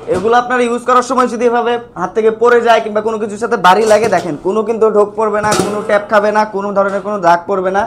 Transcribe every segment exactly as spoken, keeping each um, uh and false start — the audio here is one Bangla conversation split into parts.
এগুলো আপনারা ইউজ করার সময় যদি এভাবে হাত থেকে পড়ে যায় কিংবা কোনো কিছুর সাথে বাড়ি লাগে, দেখেন কোনো কিন্তু ঢোক পড়বে না, কোনো ট্যাপ খাবে না, কোনো ধরনের কোনো দাগ পড়বে না।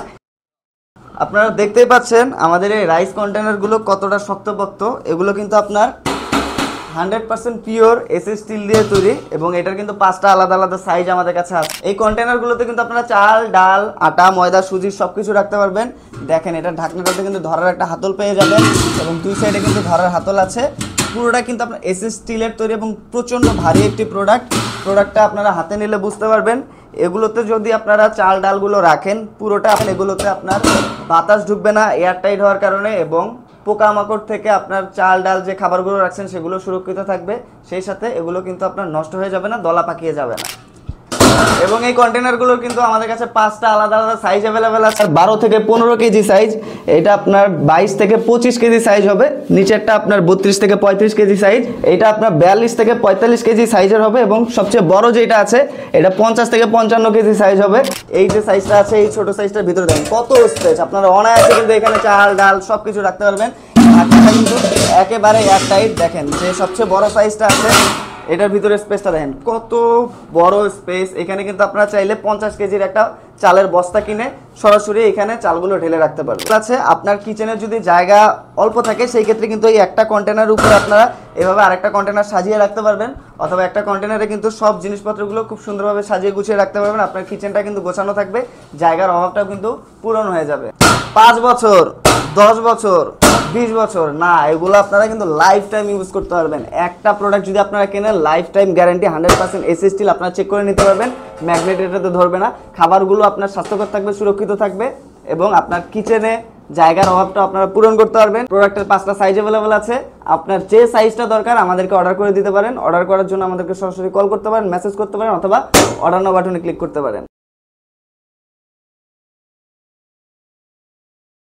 আপনারা দেখতেই পাচ্ছেন আমাদের এই রাইস কন্টেনারগুলো কতটা শক্তপোক্ত। এগুলো কিন্তু আপনার hundred percent pure S S steel দিয়ে তৈরি এবং এটার কিন্তু পাঁচটা আলাদা আলাদা সাইজ আমাদের কাছে আছে। এই কন্টেনারগুলোতে কিন্তু আপনারা চাল, ডাল, আটা, ময়দা, সুজি সব কিছু রাখতে পারবেন। দেখেন এটা ঢাকনাটাতে কিন্তু ধরার একটা হাতল পেয়ে যাবেন এবং দুই সাইডে কিন্তু ধরার হাতল আছে। পুরোটা কিন্তু আপনার এস এস স্টিলের তৈরি এবং প্রচণ্ড ভারী একটি প্রোডাক্ট। প্রোডাক্টটা আপনারা হাতে নিলে বুঝতে পারবেন। এগুলোতে যদি আপনারা চাল ডালগুলো রাখেন পুরোটা এগুলোতে আপনার বাতাস ঢুকবে না এয়ার টাইট হওয়ার কারণে, এবং পোকামাকড় থেকে আপনার চাল ডাল যে খাবারগুলো রাখছেন সেগুলো সুরক্ষিত থাকবে। সেই সাথে এগুলো কিন্তু আপনার নষ্ট হয়ে যাবে না, দলা পাকিয়ে যাবে না। এবং এই কন্টেনারগুলোর কিন্তু আমাদের কাছে পাঁচটা আলাদা আলাদা সাইজ অ্যাভেলেবেল আছে। বারো থেকে পনেরো কেজি সাইজ, এটা আপনার বাইশ থেকে পঁচিশ কেজি সাইজ হবে। নিচেরটা আপনার বত্রিশ থেকে পঁয়ত্রিশ কেজি সাইজ, এটা আপনার বিয়াল্লিশ থেকে পঁয়তাল্লিশ কেজি সাইজের হবে এবং সবচেয়ে বড় যেটা আছে এটা পঞ্চাশ থেকে পঞ্চান্ন কেজি সাইজ হবে। এই যে সাইজটা আছে এই ছোট সাইজটার ভিতরে দেখেন কত স্পেস, আপনারা অনায়াসে কিন্তু এখানে চাল ডাল সব কিছু রাখতে পারবেন। ঢাকনাটা কিন্তু একেবারে এয়ার টাইট। দেখেন যে সবচেয়ে বড় সাইজটা আছে এটার ভিতরে স্পেসটা দেখেন কত বড় স্পেস। এখানে কিন্তু আপনারা চাইলে পঞ্চাশ কেজির একটা চালের বস্তা কিনে সরাসরি এখানে চালগুলো ঢেলে রাখতে পারবেন। আছে আপনার কিচেনের যদি জায়গা অল্প থাকে সেই ক্ষেত্রে কিন্তু এই একটা কন্টেনার উপরে আপনারা এভাবে আরেকটা কন্টেনার সাজিয়ে রাখতে পারবেন, অথবা একটা কন্টেনারে কিন্তু সব জিনিসপত্রগুলো খুব সুন্দরভাবে সাজিয়ে গুছিয়ে রাখতে পারবেন। আপনার কিচেনটা কিন্তু গোছানো থাকবে, জায়গার অভাবটাও কিন্তু পূরণ হয়ে যাবে। পাঁচ বছর, দশ বছর, বিশ বছর না, এগুলো আপনারা কিন্তু লাইফ টাইম ইউজ করতে পারবেন। একটা প্রোডাক্ট যদি আপনারা কেনেন life time guarantee, hundred percent S S steel, আপনারা চেক করে নিতে পারবেন। ম্যাগনেট এটাতে ধরবে না, খাবারগুলো আপনার স্বাস্থ্যকর থাকবে, সুরক্ষিত থাকবে এবং আপনার কিচেনে জায়গার অভাবটা আপনারা পূরণ করতে পারবেন। প্রোডাক্টের পাঁচটা সাইজ অ্যাভেলেবল আছে, আপনার যে সাইজটা দরকার আমাদেরকে অর্ডার করে দিতে পারেন। অর্ডার করার জন্য আমাদেরকে সরাসরি কল করতে পারেন, মেসেজ করতে পারেন অথবা অর্ডার নাও বাটনে ক্লিক করতে পারেন।